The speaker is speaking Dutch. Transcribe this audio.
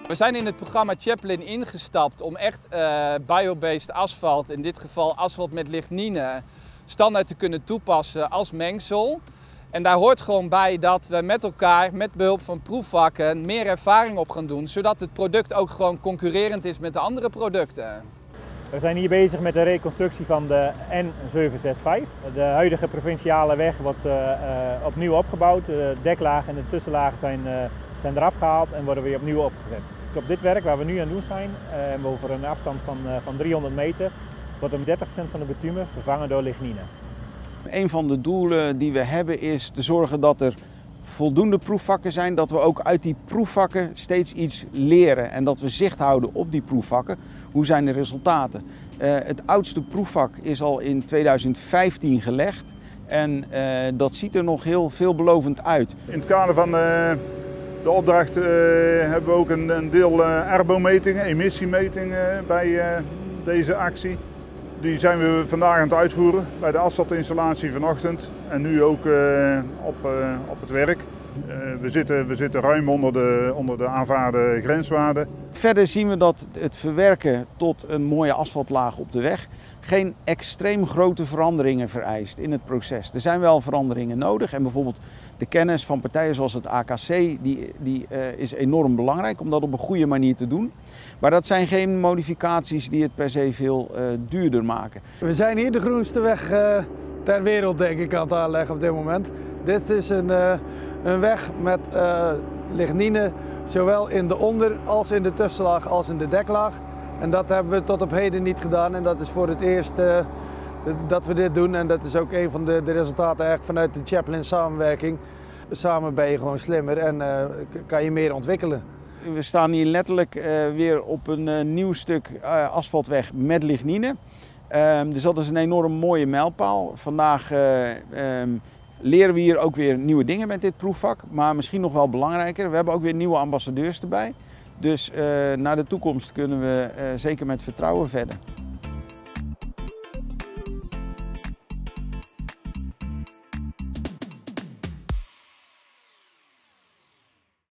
We zijn in het programma Chaplin ingestapt om echt biobased asfalt, in dit geval asfalt met lignine, standaard te kunnen toepassen als mengsel. En daar hoort gewoon bij dat we met elkaar, met behulp van proefvakken, meer ervaring op gaan doen, zodat het product ook gewoon concurrerend is met de andere producten. We zijn hier bezig met de reconstructie van de N765. De huidige provinciale weg wordt opnieuw opgebouwd. De deklagen en de tussenlagen zijn eraf gehaald en worden weer opnieuw opgezet. Dus op dit werk waar we nu aan het doen zijn, over een afstand van 300 meter, wordt om 30% van de bitumen vervangen door lignine. Een van de doelen die we hebben is te zorgen dat er voldoende proefvakken zijn, dat we ook uit die proefvakken steeds iets leren en dat we zicht houden op die proefvakken. Hoe zijn de resultaten? Het oudste proefvak is al in 2015 gelegd en dat ziet er nog heel veelbelovend uit. In het kader van de opdracht hebben we ook een deel erbometingen, emissiemetingen bij deze actie. Die zijn we vandaag aan het uitvoeren bij de asfaltinstallatie vanochtend en nu ook op het werk. We zitten ruim onder de aanvaarde grenswaarden. Verder zien we dat het verwerken tot een mooie asfaltlaag op de weg geen extreem grote veranderingen vereist in het proces. Er zijn wel veranderingen nodig en bijvoorbeeld de kennis van partijen zoals het AKC die is enorm belangrijk om dat op een goede manier te doen. Maar dat zijn geen modificaties die het per se veel duurder maken. We zijn hier de groenste weg ter wereld denk ik aan het aanleggen op dit moment. Dit is een weg met lignine, zowel in de onder- als in de tussenlaag als in de deklaag. En dat hebben we tot op heden niet gedaan en dat is voor het eerst dat we dit doen. En dat is ook een van de resultaten eigenlijk vanuit de Chaplin samenwerking. Samen ben je gewoon slimmer en kan je meer ontwikkelen. We staan hier letterlijk weer op een nieuw stuk asfaltweg met lignine. Dus dat is een enorm mooie mijlpaal. Vandaag leren we hier ook weer nieuwe dingen met dit proefvak, maar misschien nog wel belangrijker, we hebben ook weer nieuwe ambassadeurs erbij. Dus naar de toekomst kunnen we zeker met vertrouwen verder.